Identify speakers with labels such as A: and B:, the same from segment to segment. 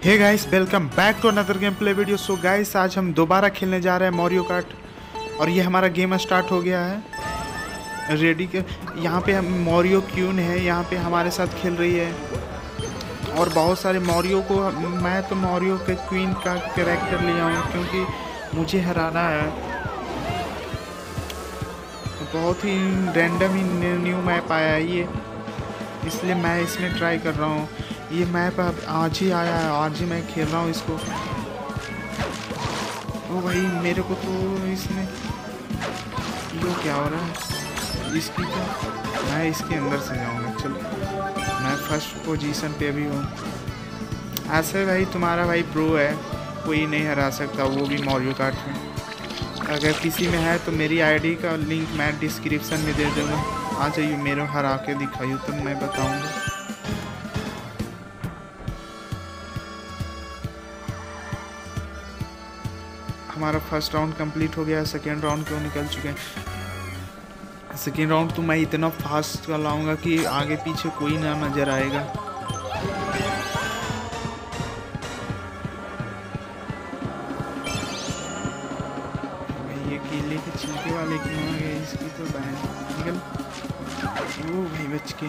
A: Hey guys, welcome back to another gameplay video. So guys, आज हम दोबारा खेलने जा रहे हैं मारियो कार्ट और ये हमारा गेम स्टार्ट हो गया है रेडी के। यहाँ पे हम मारियो क्यून है, यहाँ पे हमारे साथ खेल रही है और बहुत सारे मारियो को। मैं तो मारियो के क्वीन का कैरेक्टर लिया हूँ क्योंकि मुझे हराना है। बहुत ही रैंडम ही न्यू मैप आया है ये, इसलिए मैं इसमें ट्राई कर रहा हूँ। ये मैप अब आज ही आया है, आज ही मैं खेल रहा हूँ इसको। ओ भाई, मेरे को तो इसमें ये क्या हो रहा है इसकी तो मैं इसके अंदर से जाऊँगा। चलो, मैं फर्स्ट पोजीशन पे अभी हूँ। ऐसे भाई तुम्हारा भाई प्रो है, कोई नहीं हरा सकता, वो भी मारियो कार्ट में। अगर किसी में है तो मेरी आईडी का लिंक मैं डिस्क्रिप्शन में दे दूँगा, आ जाइए, मेरे हरा के दिखाइए तब मैं बताऊँगा। हमारा फर्स्ट राउंड कंप्लीट हो गया है, सेकेंड राउंड क्यों निकल चुके हैं। सेकेंड राउंड तो मैं इतना फास्ट चलाऊंगा कि आगे पीछे कोई ना नज़र आएगा। ये केले के छिलके वाले क्यों आ गए, इसकी तो बैन निकल। ओ भाई बच के,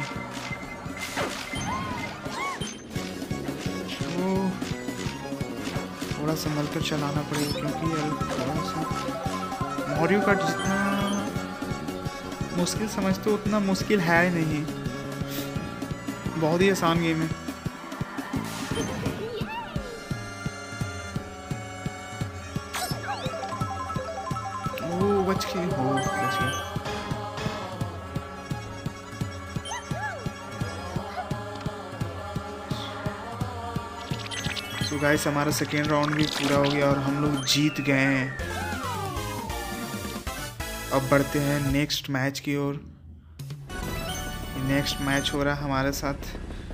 A: थोड़ा संभल कर चलाना पड़ेगा क्योंकि यार थोड़ा सा मारियो कार्ट जितना मुश्किल समझते हो उतना मुश्किल है नहीं, बहुत ही आसान गेम है। ओ बच के हो, बच गया। तो गाइस, हमारा सेकेंड राउंड भी पूरा हो गया और हम लोग जीत गए हैं। अब बढ़ते हैं नेक्स्ट मैच की ओर। नेक्स्ट मैच हो रहा है हमारे साथ,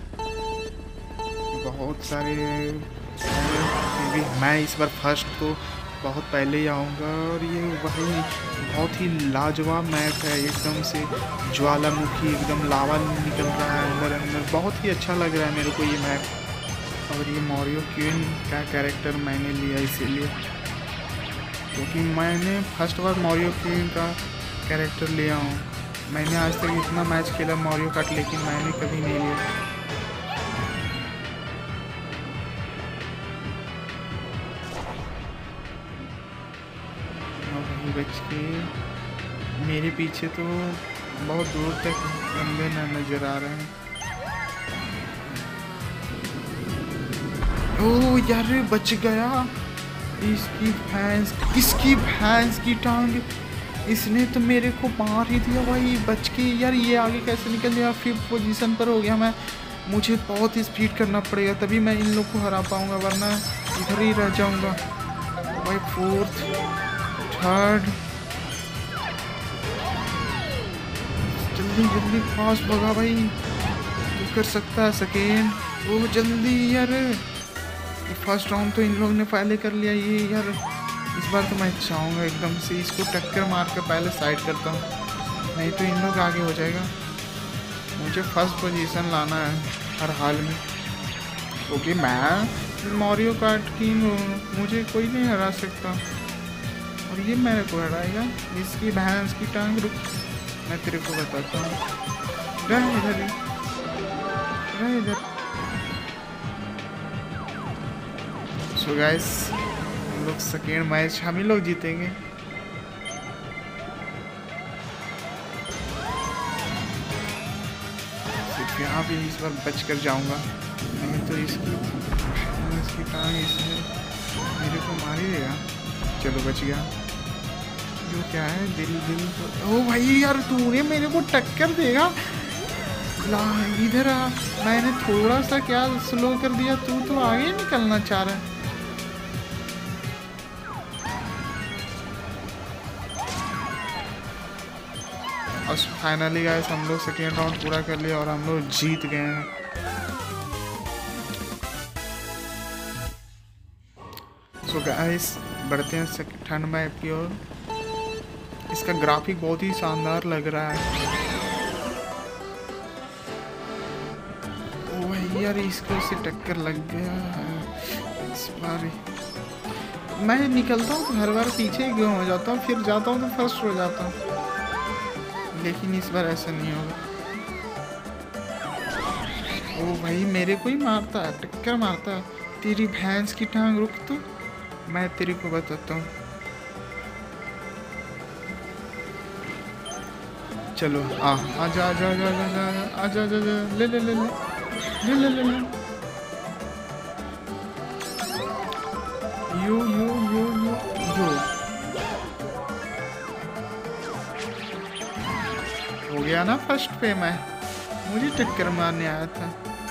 A: बहुत सारे भी। मैं इस बार फर्स्ट तो बहुत पहले ही आऊँगा और ये वही बहुत ही लाजवाब मैच है, एकदम से ज्वालामुखी, एकदम लावा निकल रहा है अंदर अंदर। बहुत ही अच्छा लग रहा है मेरे को ये मैच। और ये मारियो क्वीन का कैरेक्टर मैंने लिया इसीलिए क्योंकि मैंने फर्स्ट बार मारियो क्वीन का कैरेक्टर लिया हूँ। मैंने आज तक इतना मैच खेला मारियो कार्ट, लेकिन मैंने कभी नहीं लिया। और वही बच के मेरे पीछे तो बहुत दूर तक बंदे न नज़र आ रहे हैं। ओ यार बच गया। इसकी भैंस की टांग, इसने तो मेरे को मार ही दिया भाई, बच के। यार ये आगे कैसे निकल गया, 5th पोजीशन पर हो गया मैं। मुझे बहुत ही स्पीड करना पड़ेगा तभी मैं इन लोग को हरा पाऊंगा, वरना इधर ही रह जाऊंगा भाई। 4th 3rd, जल्दी जल्दी फास्ट भगा भाई, तू कर सकता है। 2nd, वो जल्दी यार। फर्स्ट राउंड तो इन लोगों ने पहले कर लिया ये। यार इस बार तो मैं चाहूँगा एकदम से इसको टक्कर मार कर पहले साइड करता हूँ, नहीं तो इन लोग आगे हो जाएगा। मुझे फर्स्ट पोजीशन लाना है हर हाल में, क्योंकि मैं मारियो कार्ट किंग हूँ, मुझे कोई नहीं हरा सकता। और ये मेरे को हराएगा, इसकी भैंस की टांग। रुक, मैं तेरे को बताता हूँ। रह इधर, रह इधर। सो गाइस, हम लोग सेकेंड मैच हम ही लोग जीतेंगे। सिर्फ यहाँ भी इस बार बच कर जाऊँगा, नहीं तो इसकी टांग इसमें मेरे को मार ही देगा। चलो बच गया। जो क्या है, दिल तो। ओ भाई यार, तूने मेरे को टक्कर देगा, ला इधर आ। मैंने थोड़ा सा क्या स्लो कर दिया, तू तो आगे निकलना चाह रहा है। और फाइनली गाइस, हम लोग सेकेंड राउंड पूरा कर लिया और हम लोग जीत गए हैं। सो गाइस, बढ़ते हैं थर्ड मैप की ओर। इसका ग्राफिक बहुत ही शानदार लग रहा है। ओ भाई यार इसको से टक्कर लग गया इस बार। मैं निकलता हूँ तो हर बार पीछे ही क्यों हो जाता हूँ, फिर जाता हूँ तो फर्स्ट हो जाता हूँ, लेकिन इस बार ऐसा नहीं होगा। ओ भाई मेरे को ही मारता है, टक्कर मारता है। तेरी भैंस की टांग, रुक तो मैं तेरे को बताता हूँ। चलो आजा आजा आजा आजा आजा आजा ले ले ले ले ले ले ले ले यो यो यो यो यो हो गया ना फर्स्ट पे। मैं मुझे टक्कर मारने आया था,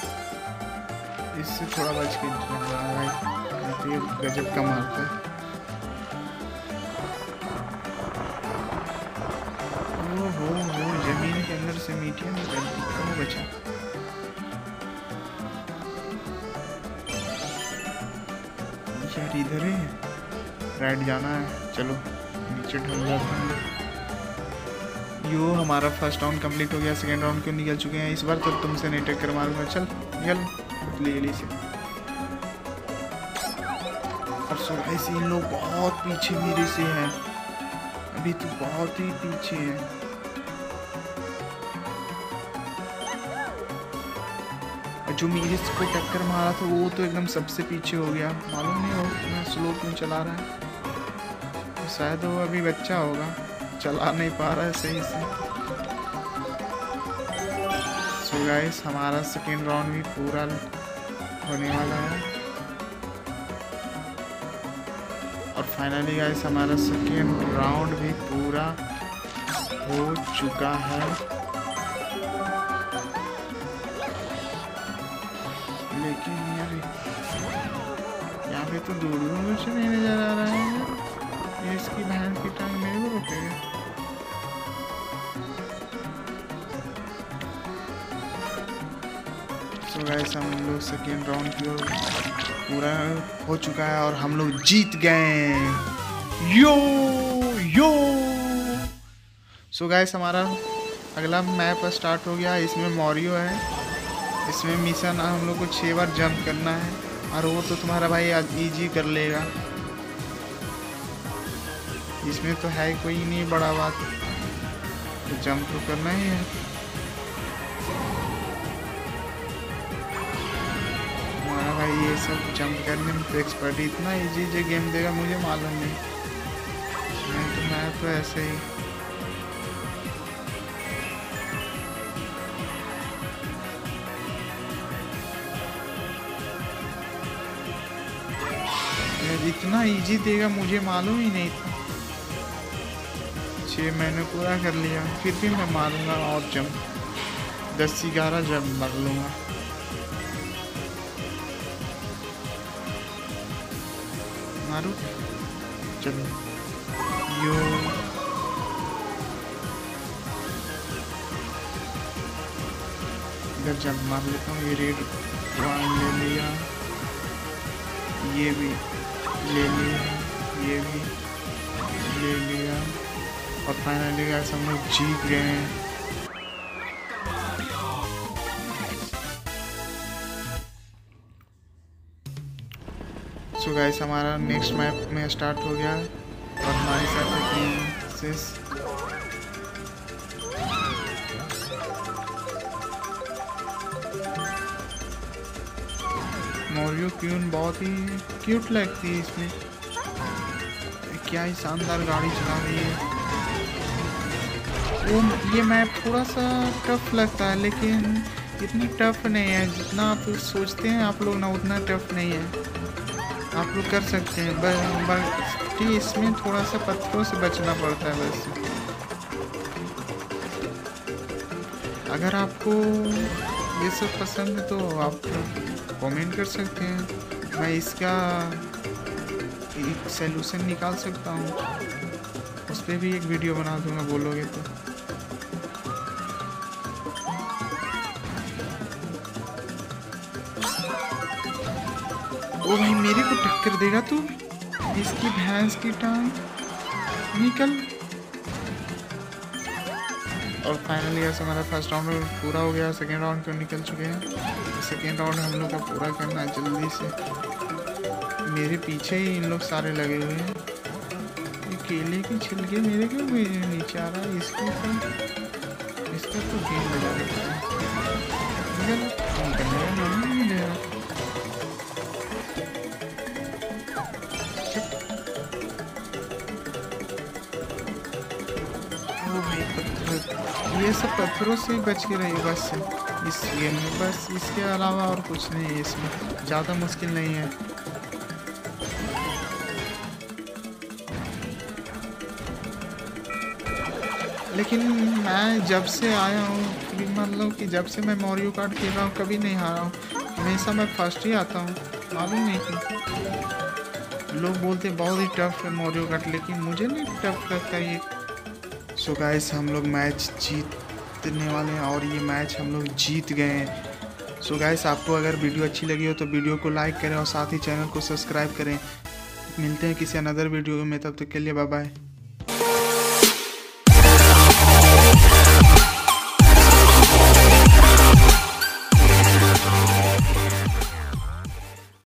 A: इससे थोड़ा बच के भाई, गजब का मारता है। ओहो जमीन के अंदर से मीटियां निकलती, कहाँ बचा। यार इधर है, राइट जाना है, चलो नीचे ढल जाते हैं। यो हमारा फर्स्ट राउंड कंप्लीट हो गया, सेकेंड राउंड क्यों निकल चुके हैं। इस बार तो तुमसे नहीं टक्कर मारूंगा, चल निकल ले से। और ऐसे इन लोग बहुत पीछे मेरे से हैं, अभी तो बहुत ही पीछे है। जो मेरे को टक्कर मारा था वो तो एकदम सबसे पीछे हो गया, मालूम नहीं हो इतना स्लो क्यों चला रहा है। शायद वो अभी बच्चा होगा, चला नहीं पा रहा है सही से। सो गाइस हमारा सेकेंड राउंड भी पूरा होने वाला है, और फाइनली गाइस हमारा सेकेंड राउंड भी पूरा हो चुका है। लेकिन यार यहाँ पे तो दूर दूर से नहीं नजर आ रहा है, ये इसकी बहन की टांग मेरे को रोकेगा। सो गाइस हम लोग सेकेंड राउंड की ओर पूरा हो चुका है और हम लोग जीत गए। यो यो सो गाइस हमारा अगला मैप स्टार्ट हो गया, इसमें मॉरियो है। इसमें मिशन हम लोग को 6 बार जंप करना है, और वो तो तुम्हारा भाई आज इजी कर लेगा। इसमें तो है कोई नहीं बड़ा बात, तो जंप तो करना ही है। हमारा भाई ये सब जंप करने में तो एक्सपर्ट, इतना इजी गेम देगा मुझे मालूम नहीं, तो मैं तो ऐसे ही। इतना इजी देगा मुझे मालूम ही नहीं था। 6 महीने पूरा कर लिया, फिर भी मैं मारूंगा और जंप 10-11 जंप मार लूंगा। मारू चलो यो इधर जंप मार लेता हूँ। ये रेड वन ले लिया, ये भी ले लिया, ये भी ले लिया, और फाइनली गाइस हम लोग जीत गए हैं। सो गाइस हमारा नेक्स्ट मैप में स्टार्ट हो गया, और हमारे साथ है प्रिंसेस। मॉरियो क्यून बहुत ही क्यूट लगती है इसमें, क्या ही शानदार गाड़ी चला रही है। वो ये मैप थोड़ा सा टफ लगता है, लेकिन इतना टफ नहीं है जितना आप सोचते हैं आप लोग ना, उतना टफ नहीं है, आप लोग कर सकते हैं। बस इसमें थोड़ा सा पत्थरों से बचना पड़ता है बस। अगर आपको ये सब पसंद है तो आप कमेंट कर सकते हैं, मैं इसका एक सलूशन निकाल सकता हूँ, उस पर भी एक वीडियो बना दूंगा बोलोगे तो। ओ भाई मेरे को टक्कर देगा तू, इसकी भैंस की टांग निकल। और फाइनली ऐसे हमारा फर्स्ट राउंड पूरा हो गया। सेकेंड राउंड क्यों निकल चुके हैं, तो सेकेंड राउंड हम लोग का पूरा करना है जल्दी से। मेरे पीछे ही इन लोग सारे लगे हुए हैं। ये केले की छिलके मेरे क्यों नीचे आ रहा है, इसका तो गेम लगा देता है। नहीं दे रहा। ये सब पत्थरों से ही बच के रहिए बस इस गेम में, बस इसके अलावा और कुछ नहीं है इसमें, ज़्यादा मुश्किल नहीं है। लेकिन मैं जब से आया हूँ, मतलब कि जब से मैं मारियो कार्ट खेल रहा हूँ कभी नहीं हारा हूँ, हमेशा मैं फर्स्ट ही आता हूँ। मालूम नहीं क्यों लोग बोलते बहुत ही टफ है मारियो कार्ट, लेकिन मुझे नहीं टफ लगता ये। सो गाइस हम लोग मैच जीतने वाले हैं और ये मैच हम लोग जीत गए हैं। सो गाइस आपको अगर वीडियो अच्छी लगी हो तो वीडियो को लाइक करें और साथ ही चैनल को सब्सक्राइब करें। मिलते हैं किसी अनदर वीडियो में, तब तक के लिए बाय बाय।